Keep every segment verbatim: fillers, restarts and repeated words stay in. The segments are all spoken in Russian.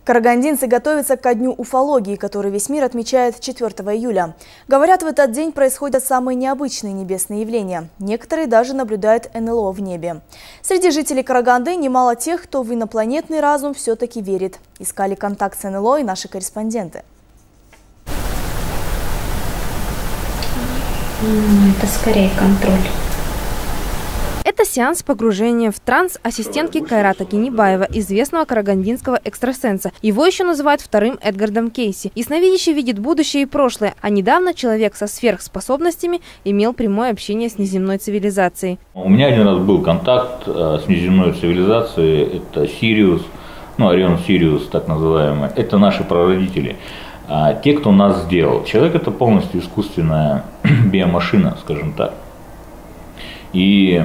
Карагандинцы готовятся ко дню уфологии, который весь мир отмечает четвёртого июля. Говорят, в этот день происходят самые необычные небесные явления. Некоторые даже наблюдают эн эл о в небе. Среди жителей Караганды немало тех, кто в инопланетный разум все-таки верит. Искали контакт с эн эл о и наши корреспонденты. Это скорее контроль. Это сеанс погружения в транс ассистентки Кайрата Кинибаева, известного карагандинского экстрасенса. Его еще называют вторым Эдгардом Кейси. Ясновидящий видит будущее и прошлое, а недавно человек со сверхспособностями имел прямое общение с неземной цивилизацией. У меня один раз был контакт с неземной цивилизацией, это Сириус, ну Орион Сириус так называемый, это наши прародители. А те, кто нас сделал. Человек — это полностью искусственная биомашина, скажем так. И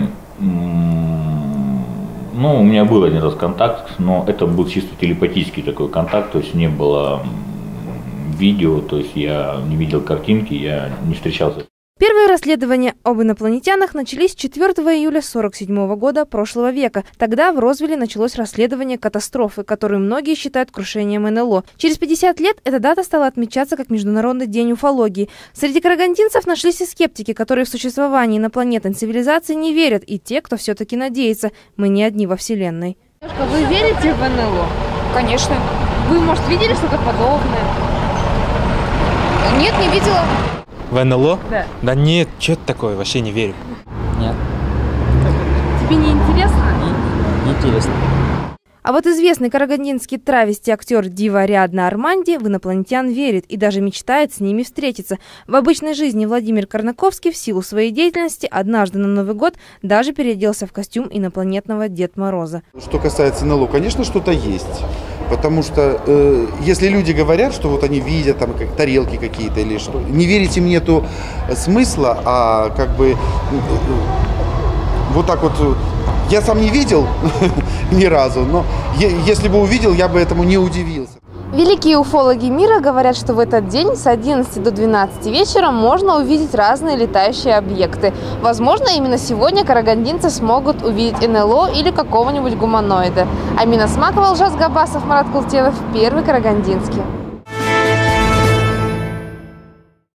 ну, у меня был один раз контакт, но это был чисто телепатический такой контакт, то есть не было видео, то есть я не видел картинки, я не встречался. Первые расследования об инопланетянах начались четвёртого июля сорок седьмого года прошлого века. Тогда в Розвилле началось расследование катастрофы, которую многие считают крушением эн эл о. Через пятьдесят лет эта дата стала отмечаться как Международный день уфологии. Среди карагандинцев нашлись и скептики, которые в существование инопланетной цивилизации не верят, и те, кто все-таки надеется. Мы не одни во Вселенной. Вы верите в эн эл о? Конечно. Вы, может, видели что-то подобное? Нет, не видела. В эн эл о? Да. Да нет, что это такое, вообще не верю. Нет. Тебе не интересно? Не, не интересно. А вот известный карагандинский травести-актер Дива Ариадна Арманди в инопланетян верит и даже мечтает с ними встретиться. В обычной жизни Владимир Карнаковский в силу своей деятельности однажды на Новый год даже переоделся в костюм инопланетного Деда Мороза. Что касается эн эл о, конечно, что-то есть. Потому что э, если люди говорят, что вот они видят там как тарелки какие-то или что, не верить им нету смысла, а как бы э, вот так вот. Я сам не видел ни разу, но если бы увидел, я бы этому не удивился. Великие уфологи мира говорят, что в этот день с одиннадцати до двенадцати вечера можно увидеть разные летающие объекты. Возможно, именно сегодня карагандинцы смогут увидеть эн эл о или какого-нибудь гуманоида. Амина Смакова, Алжас Габасов, Марат Култенов, Первый Карагандинский.